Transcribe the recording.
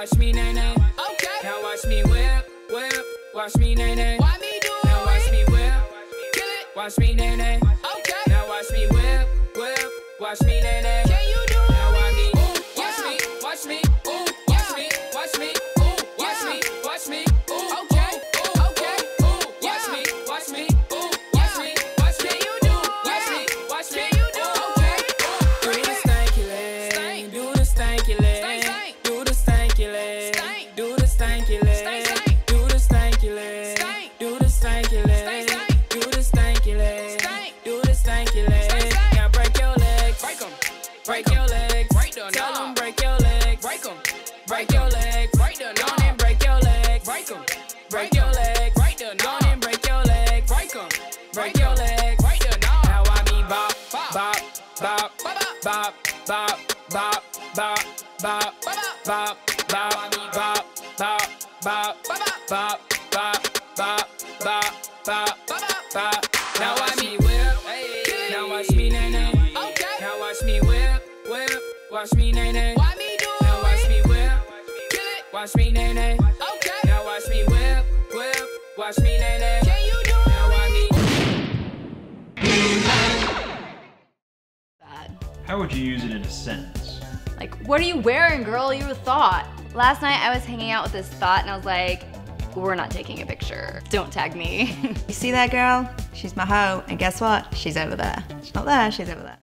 watch me nay nay. Okay. Now watch me whip, whip. Watch me nay nay. Why me do it? Now watch me whip. Kill it. Watch me nay nay. Okay. Now watch me whip, whip. Watch me nay nay. Can you do it? Now watch me. Ooh, watch me. Watch me. Ooh, watch me. Watch me. Ooh, watch me. Watch me. Ooh, okay. Okay. Ooh, watch me. Watch me. Ooh, watch me. Watch me. You do it. Watch me. Watch me. You do it. Okay. Do the stanky leg. Do the stanky leg. Do the stanky leg. Do the stanky leg. Do the stanky leg. Do the stanky leg. Do the stanky leg. Do the stanky leg. Now break your legs. Break them. Break your legs. Tell them break your legs. Break them. Break your legs. Break them. Go and break your legs. Break them. Break your legs. Go and break your legs. Break them. Break your legs. Now I me bop, bop, bop, bop, bop, bop, bop, bop, bop, bop, bop, bop, bop, bop, bop, bop, bop, bop. Now watch me whip. Now watch me nay nay. Now watch me whip, whip. Watch me nay nay. Why me do it? Now watch me whip. Kill it. Watch me nay nay. Okay. Now watch me whip, whip. Watch me nay nay. Can you do it? Now watch me. How would you use it in a sentence? Like, what are you wearing, girl? You a thought. Last night I was hanging out with this thought and I was like, we're not taking a picture. Don't tag me. You see that girl? She's my hoe, and guess what? She's over there. She's not there, she's over there.